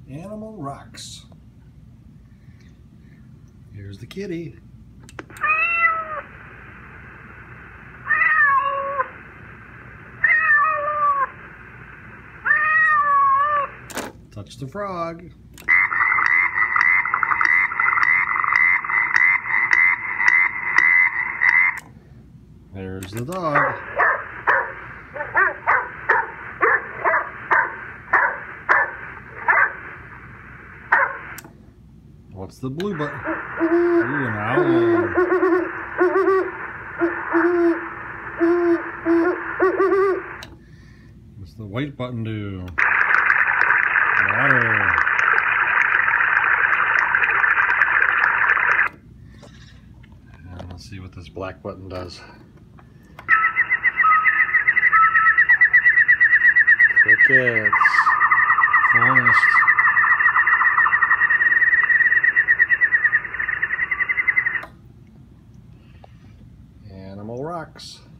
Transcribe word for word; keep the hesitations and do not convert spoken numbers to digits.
Animal Rocks. Here's the kitty. Touch the frog. There's the dog. What's the blue button? Ooh, an owl. What's the white button do? Water. And let's see what this black button does. Crickets. Forest. Animal Rocks.